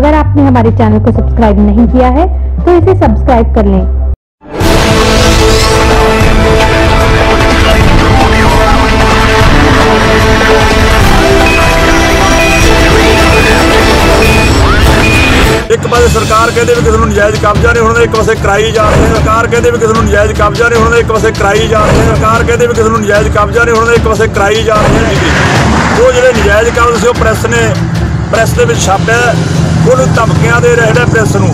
अगर आपने हमारे चैनल को सब्सक्राइब नहीं किया है तो इसे सब्सक्राइब कर लें। एक पासे सरकार कहते भी किसी को नजायज़ कब्जा नहीं होने, एक पासे कराई जा रही है। सरकार कहते भी किसी को नजायज़ कब्जा नहीं होने, एक पासे कराई जा रही है। सरकार कहते भी किसी को नजायज़ कब्जा नहीं होने, एक पासे कराई जा रही है। वो जो नजायज़ कब्जा से प्रेस ने प्रेस के छापा ਉਹਨੂੰ ਧਮਕੀਆਂ ਦੇ ਰਹੇ ਨੇ ਪ੍ਰੈਸ ਨੂੰ।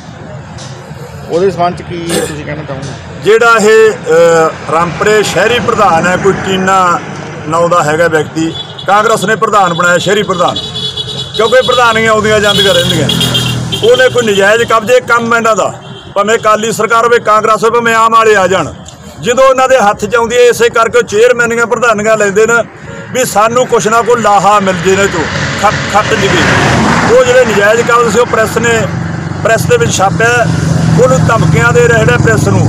ਉਹਦੇ ਸੰਬੰਧ ਕੀ ਤੁਸੀਂ ਕਹਿਣਾ ਚਾਹੋਗੇ? ਜਿਹੜਾ ਇਹ ਰਾਮਪੁਰੇ ਸ਼ਹਿਰੀ ਪ੍ਰਧਾਨ ਹੈ, ਕੋਈ ਟੀਨਾ ਨਾਂ ਦਾ ਹੈਗਾ ਵਿਅਕਤੀ, ਕਾਂਗਰਸ ਨੇ ਪ੍ਰਧਾਨ ਬਣਾਇਆ ਸ਼ਹਿਰੀ ਪ੍ਰਧਾਨ, ਕਿਉਂਕਿ ਪ੍ਰਧਾਨੀਆਂ ਆਉਂਦੀਆਂ ਜਾਂਦੀਆਂ ਰਹਿੰਦੀਆਂ। ਉਹਨੇ ਕੋਈ ਨਜਾਇਜ਼ ਕਬਜ਼ੇ ਕੰਮ ਇਹਨਾਂ ਦਾ, ਭਾਵੇਂ ਅਕਾਲੀ ਸਰਕਾਰ ਹੋਵੇ, ਕਾਂਗਰਸ ਹੋਵੇ, ਭਾਵੇਂ ਆਮ ਵਾਲੇ ਆ ਜਾਣ, ਜਦੋਂ ਉਹਨਾਂ ਦੇ ਹੱਥ 'ਚ ਆਉਂਦੀ ਹੈ ਇਸੇ ਕਰਕੇ ਚੇਅਰਮੈਨੀਆਂ ਪ੍ਰਧਾਨੀਆਂ ਲੈਂਦੇ ਨੇ ਵੀ ਸਾਨੂੰ ਕੁਛ ਨਾ ਕੋਈ ਲਾਹਾ ਮਿਲ ਜੇ ਇਹਨਾਂ 'ਚੋਂ ਖੱਟ ਜੀਏ। ਉਹ ਜਿਹੜੇ ਨਜਾਇਜ਼ ਕਬਜ਼ੇ ਸੀ ਉਹ ਪ੍ਰੈਸ ਦੇ ਵਿੱਚ ਛਾਪਿਆ, ਉਹਨੂੰ ਧਮਕੀਆਂ ਦੇ ਰਹੇ ਨੇ ਪ੍ਰੈਸ ਨੂੰ।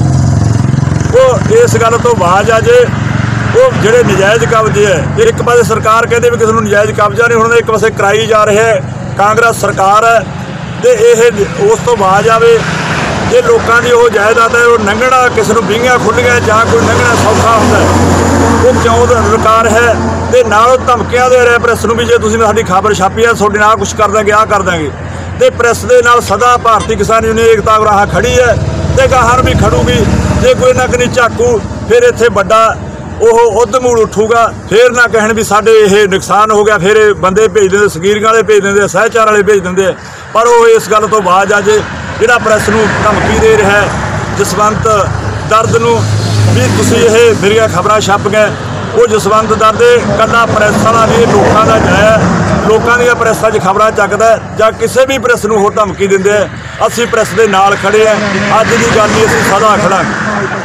ਉਹ ਇਸ ਗੱਲ ਤੋਂ ਬਾਜ਼ ਆ ਜੇ ਉਹ ਜਿਹੜੇ ਨਜਾਇਜ਼ ਕਬਜ਼ੇ ਹੈ, ਇੱਕ ਪਾਸੇ ਸਰਕਾਰ ਕਹਿੰਦੇ ਵੀ ਕਿਸੇ ਨੂੰ ਨਜਾਇਜ਼ ਕਬਜ਼ਾ ਨਹੀਂ ਹੋਣਾ, ਇੱਕ ਪਾਸੇ ਕਰਾਈ ਜਾ ਰਿਹਾ ਕਾਂਗਰਸ ਸਰਕਾਰ ਹੈ। ਤੇ ਇਹ ਉਸ ਤੋਂ ਬਾਜ਼ ਆਵੇ ਜੇ ਲੋਕਾਂ ਦੀ ਉਹ ਜਾਇਦਾਦ ਹੈ ਉਹ ਲੰਘਣਾ ਕਿਸੇ ਨੂੰ ਵਿੰਗੀਆਂ ਖੁੱਲ੍ਹੀਆਂ ਜਾਂ ਕੋਈ ਲੰਘਣਾ ਸੌਖਾ ਹੁੰਦਾ ਉਹ ਕਿਉਂ ਰੁਕਾਰ ਹੈ। ਤੇ ਨਾਲ ਧਮਕੀਆਂ ਦੇ ਰਹੇ ਪ੍ਰੈਸ ਨੂੰ ਵੀ ਜੇ ਤੁਸੀਂ ਸਾਡੀ ਖਬਰ ਛਾਪੀ ਹੈ ਤੁਹਾਡੇ ਨਾਲ ਕੁਛ ਕਰ ਦਾਂਗੇ, ਆਹ ਕਰ ਦਾਂਗੇ। ਤੇ ਪ੍ਰੈਸ ਦੇ ਨਾਲ ਸਦਾ ਭਾਰਤੀ ਕਿਸਾਨ ਯੂਨੀਅਨ ਏਕਤਾ ਉਗਰਾਹਾਂ ਖੜੀ ਹੈ ਤੇ ਗਾਹਾਂ ਵੀ ਖੜੂਗੀ। ਜੇ ਕੋਈ ਨਾ ਕੋਈ ਝਾਕੂ ਫਿਰ ਇੱਥੇ ਵੱਡਾ ਉਹ ਉਦਮੂੜ ਉੱਠੂਗਾ, ਫਿਰ ਨਾ ਕਹਿਣ ਵੀ ਸਾਡੇ ਇਹ ਨੁਕਸਾਨ ਹੋ ਗਿਆ, ਫਿਰ ਇਹ ਬੰਦੇ ਭੇਜ ਦਿੰਦੇ, ਸਕੀਰੀਆਂ ਵਾਲੇ ਭੇਜ ਦਿੰਦੇ, ਸਹਿਚਾਰ ਵਾਲੇ ਭੇਜ ਦਿੰਦੇ। ਪਰ ਉਹ ਇਸ ਗੱਲ ਤੋਂ ਬਾਅਦ ਆ ਜੇ ਜਿਹੜਾ ਪ੍ਰੈਸ ਨੂੰ ਧਮਕੀ ਦੇ ਰਿਹਾ ਜਸਵੰਤ ਦਰਦ ਨੂੰ ਵੀ ਤੁਸੀਂ ਇਹ ਮੇਰੀਆਂ ਖਬਰਾਂ ਛਪ ਗਏ, ਉਹ ਜਸਵੰਤ ਦਰਦ ਕੱਲਾ ਪ੍ਰੈਸ ਵਾਲਾ ਨਹੀਂ, ਲੋਕਾਂ ਦਾ ਜਾਇਆ, ਲੋਕਾਂ ਦੀਆਂ ਪ੍ਰੈਸਾਂ 'ਚ ਖਬਰਾਂ ਚੱਕਦਾ ਜਾਂ ਕਿਸੇ ਵੀ ਪ੍ਰੈਸ ਨੂੰ ਉਹ ਧਮਕੀ ਦਿੰਦੇ। ਅਸੀਂ ਪ੍ਰੈਸ ਦੇ ਨਾਲ ਖੜੇ ਹਾਂ, ਅੱਜ ਦੀ ਗੱਲ ਨਹੀਂ, ਅਸੀਂ ਸਦਾ ਖੜਾਂਗੇ।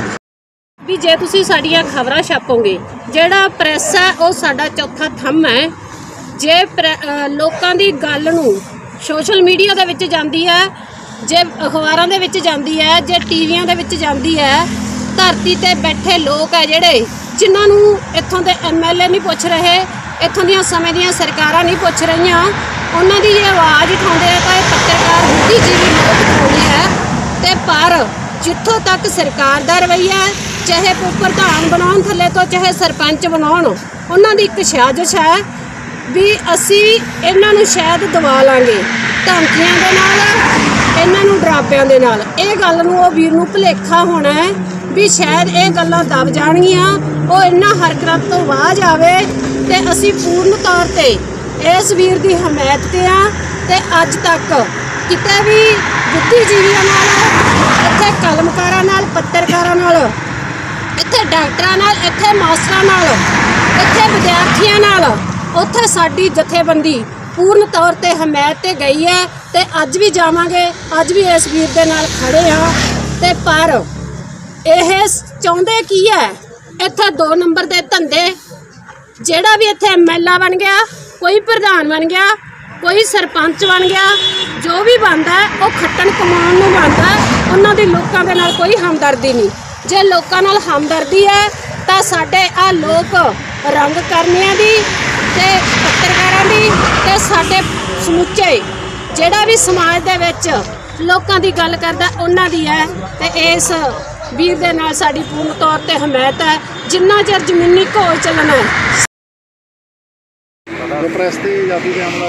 ਵੀ ਜੇ ਤੁਸੀਂ ਸਾਡੀਆਂ ਖਬਰਾਂ ਛਾਪੋਗੇ, ਜਿਹੜਾ ਪ੍ਰੈਸ ਹੈ ਉਹ ਸਾਡਾ ਚੌਥਾ ਥੰਮ ਹੈ। ਜੇ ਲੋਕਾਂ ਦੀ ਗੱਲ ਨੂੰ ਸੋਸ਼ਲ ਮੀਡੀਆ ਦੇ ਵਿੱਚ ਜਾਂਦੀ ਹੈ, ਜੇ ਅਖਬਾਰਾਂ ਦੇ ਵਿੱਚ ਜਾਂਦੀ ਹੈ, ਜੇ ਟੀਵੀਆਂ ਦੇ ਵਿੱਚ ਜਾਂਦੀ ਹੈ, ਧਰਤੀ ਤੇ ਬੈਠੇ ਲੋਕ ਹੈ ਜਿਹੜੇ ਜਿਨ੍ਹਾਂ ਨੂੰ ਇੱਥੋਂ ਦੇ MLA ਨਹੀਂ ਪੁੱਛ ਰਹੇ, ਇੱਥੋਂ ਦੀਆਂ ਸਮੇਂ ਦੀਆਂ ਸਰਕਾਰਾਂ ਨਹੀਂ ਪੁੱਛ ਰਹੀਆਂ, ਉਹਨਾਂ ਦੀ ਇਹ ਆਵਾਜ਼ ਉਠਾਉਂਦੇ ਆ ਤਾਂ ਇਹ ਪੱਤਰਕਾਰ ਬੁੱਧੀਜੀਵੀ ਮਦਦ ਹੋਣੀ ਹੈ। ਤੇ ਪਰ ਜਿੱਥੋਂ ਤੱਕ ਸਰਕਾਰ ਦਾ ਰਵੱਈਆ, ਚਾਹੇ ਪ੍ਰਧਾਨ ਬਣਾਉਣ ਥੱਲੇ ਤੋਂ ਚਾਹੇ ਸਰਪੰਚ ਬਣਾਉਣ, ਉਹਨਾਂ ਦੀ ਇੱਕ ਸਾਜ਼ਿਸ਼ ਹੈ ਵੀ ਅਸੀਂ ਇਹਨਾਂ ਨੂੰ ਸ਼ਾਇਦ ਦਬਾ ਲਾਂਗੇ ਧਮਕੀਆਂ ਦੇ ਨਾਲ, ਇਹਨਾਂ ਨੂੰ ਡਰਾਬਿਆਂ ਦੇ ਨਾਲ। ਇਹ ਗੱਲ ਨੂੰ ਉਹ ਵੀਰ ਨੂੰ ਭੁਲੇਖਾ ਹੋਣਾ ਹੈ ਵੀ ਸ਼ਾਇਦ ਇਹ ਗੱਲਾਂ ਦਬ ਜਾਣਗੀਆਂ, ਉਹ ਇਹਨਾਂ ਹਰਕਤਾਂ ਤੋਂ ਬਾਜ਼ ਆਵੇ। ਤੇ ਅਸੀਂ ਪੂਰਨ ਤੌਰ ਤੇ ਇਸ ਵੀਰ ਦੀ ਹਮਾਇਤ 'ਤੇ ਹਾਂ। ਤੇ ਅੱਜ ਤੱਕ ਕਿਤੇ ਵੀ ਬੁੱਧੀਜੀਵੀਆਂ ਨਾਲ, ਇੱਥੇ ਕਲਮਕਾਰਾਂ ਨਾਲ, ਪੱਤਰਕਾਰਾਂ ਨਾਲ, ਇੱਥੇ ਡਾਕਟਰਾਂ ਨਾਲ, ਇੱਥੇ ਮਾਸਟਰਾਂ ਨਾਲ, ਇੱਥੇ ਵਿਦਿਆਰਥੀਆਂ ਨਾਲ, ਉੱਥੇ ਸਾਡੀ ਜਥੇਬੰਦੀ ਪੂਰਨ ਤੌਰ ਤੇ ਹਮਾਇਤ 'ਤੇ ਗਈ ਹੈ ਤੇ ਅੱਜ ਵੀ ਜਾਵਾਂਗੇ। ਅੱਜ ਵੀ ਇਸ ਵੀਰ ਦੇ ਨਾਲ ਖੜੇ ਹਾਂ। ਤੇ ਪਰ ਇਹ ਚਾਹੁੰਦੇ ਕੀ ਹੈ, ਇੱਥੇ 2 ਨੰਬਰ ਦੇ ਧੰਦੇ, ਜਿਹੜਾ ਵੀ ਇੱਥੇ MLA ਬਣ ਗਿਆ, ਕੋਈ ਪ੍ਰਧਾਨ ਬਣ ਗਿਆ, ਕੋਈ ਸਰਪੰਚ ਬਣ ਗਿਆ, ਜੋ ਵੀ ਬਣਦਾ ਉਹ ਖੱਟਣ ਕਮਾਉਣ ਨੂੰ ਬਣਦਾ। ਉਹਨਾਂ ਦੀ ਲੋਕਾਂ ਦੇ ਨਾਲ ਕੋਈ ਹਮਦਰਦੀ ਨਹੀਂ। ਜੇ ਲੋਕਾਂ ਨਾਲ ਹਮਦਰਦੀ ਹੈ ਤਾਂ ਸਾਡੇ ਆ ਲੋਕ ਰੰਗ ਕਰਨੀਆਂ ਦੀ ਤੇ ਪੱਤਰਕਾਰਾਂ ਦੀ ਤੇ ਸਾਡੇ ਸਮੁੱਚੇ ਜਿਹੜਾ ਵੀ ਸਮਾਜ ਦੇ ਵਿੱਚ ਲੋਕਾਂ ਦੀ ਗੱਲ ਕਰਦਾ ਉਹਨਾਂ ਦੀ ਹੈ। ਤੇ ਇਸ ਵੀਰ ਦੇ ਨਾਲ ਸਾਡੀ ਪੂਰਨ ਤੌਰ ਤੇ ਹਮਾਇਤ ਹੈ ਜਿੰਨਾ ਚਿਰ ਜ਼ਮੀਨੀ ਘੋਲ ਚੱਲਣਾ ਹੈ। ਪ੍ਰੈਸ ਤੇ ਆਜ਼ਾਦੀ ਦੇ ਹਮਲਾ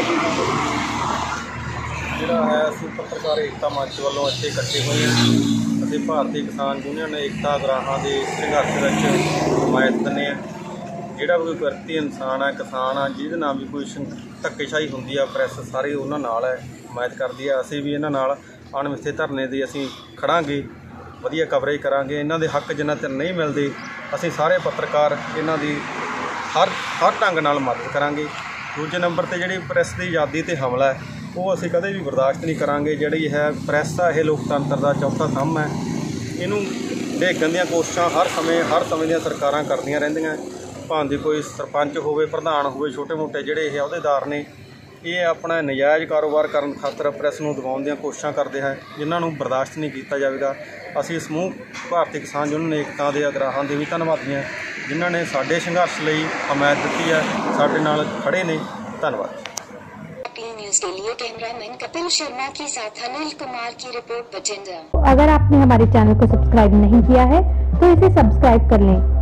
ਜਿਹੜਾ ਹੈ ਅਸੀਂ ਪੱਤਰਕਾਰ ਏਕਤਾ ਮੰਚ ਵੱਲੋਂ ਇੱਥੇ ਇਕੱਠੇ ਹੋਏ ਹਾਂ। ਅਸੀਂ ਭਾਰਤੀ ਕਿਸਾਨ ਯੂਨੀਅਨ ਏਕਤਾ ਉਗਰਾਹਾਂ ਦੇ ਸੰਘਰਸ਼ ਵਿੱਚ ਹਮਾਇਤ ਦਿੰਦੇ ਹਾਂ। ਜਿਹੜਾ ਵੀ ਕੋਈ ਵਿਅਕਤੀ ਇਨਸਾਨ ਹੈ, ਕਿਸਾਨ ਆ, ਜਿਹਦੇ ਨਾਲ ਵੀ ਕੋਈ ਧੱਕੇਸ਼ਾਹੀ ਹੁੰਦੀ ਆ, ਪ੍ਰੈਸ ਸਾਰੇ ਉਹਨਾਂ ਨਾਲ ਹੈ, ਹਮਾਇਤ ਕਰਦੀ ਹੈ। ਅਸੀਂ ਵੀ ਇਹਨਾਂ ਨਾਲ ਅਣਮਿੱਥੇ ਧਰਨੇ ਦੀ ਅਸੀਂ ਖੜਾਂਗੇ, ਵਧੀਆ ਕਵਰੇਜ ਕਰਾਂਗੇ। ਇਹਨਾਂ ਦੇ ਹੱਕ ਜਿੰਨਾ ਚਿਰ ਨਹੀਂ ਮਿਲਦੇ ਅਸੀਂ ਸਾਰੇ ਪੱਤਰਕਾਰ ਇਹਨਾਂ ਦੀ ਹਰ ਢੰਗ ਨਾਲ ਮਦਦ ਕਰਾਂਗੇ। ਦੂਜੇ ਨੰਬਰ 'ਤੇ ਜਿਹੜੀ ਪ੍ਰੈਸ ਦੀ ਆਜ਼ਾਦੀ 'ਤੇ ਹਮਲਾ ਹੈ ਉਹ ਅਸੀਂ ਕਦੇ ਵੀ ਬਰਦਾਸ਼ਤ ਨਹੀਂ ਕਰਾਂਗੇ। ਜਿਹੜੀ ਹੈ ਪ੍ਰੈਸ ਆ, ਇਹ ਲੋਕਤੰਤਰ ਦਾ ਚੌਥਾ ਥੰਮ ਹੈ। ਇਹਨੂੰ ਢੇਗਣ ਦੀਆਂ ਕੋਸ਼ਿਸ਼ਾਂ ਹਰ ਸਮੇਂ ਦੀਆਂ ਸਰਕਾਰਾਂ ਕਰਦੀਆਂ ਰਹਿੰਦੀਆਂ। ਭਾਵੇਂ ਕੋਈ ਸਰਪੰਚ ਹੋਵੇ, ਪ੍ਰਧਾਨ ਹੋਵੇ, ਛੋਟੇ ਮੋਟੇ ਜਿਹੜੇ ਇਹ ਅਹੁਦੇਦਾਰ ਨੇ, ਇਹ ਆਪਣਾ ਨਜਾਇਜ਼ ਕਾਰੋਬਾਰ ਕਰਨ ਖਾਤਰ ਪ੍ਰੈਸ ਨੂੰ ਦਬਾਉਣ ਦੀਆਂ ਕੋਸ਼ਿਸ਼ਾਂ ਕਰਦੇ ਹੈ, ਜਿਨ੍ਹਾਂ ਨੂੰ ਬਰਦਾਸ਼ਤ ਨਹੀਂ ਕੀਤਾ ਜਾਵੇਗਾ। ਅਸੀਂ ਸਮੂਹ ਭਾਰਤੀ ਕਿਸਾਨ ਯੂਨੀਅਨ ਏਕਤਾ ਦੇ ਉਗਰਾਹਾਂ ਦੇ ਵੀ ਧੰਨਵਾਦੀ ਹਾਂ, ਜਿਨ੍ਹਾਂ ਨੇ ਸਾਡੇ ਸੰਘਰਸ਼ ਲਈ ਹਮਾਇਤ ਦਿੱਤੀ ਹੈ, ਸਾਡੇ ਨਾਲ ਖੜੇ ਨੇ। ਧੰਨਵਾਦ। न्यूज के लिए कैमरामैन कपिल शर्मा के साथ अनिल कुमार की रिपोर्ट बठिंडा। अगर आपने हमारे चैनल को सब्सक्राइब नहीं किया है तो इसे सब्सक्राइब कर लें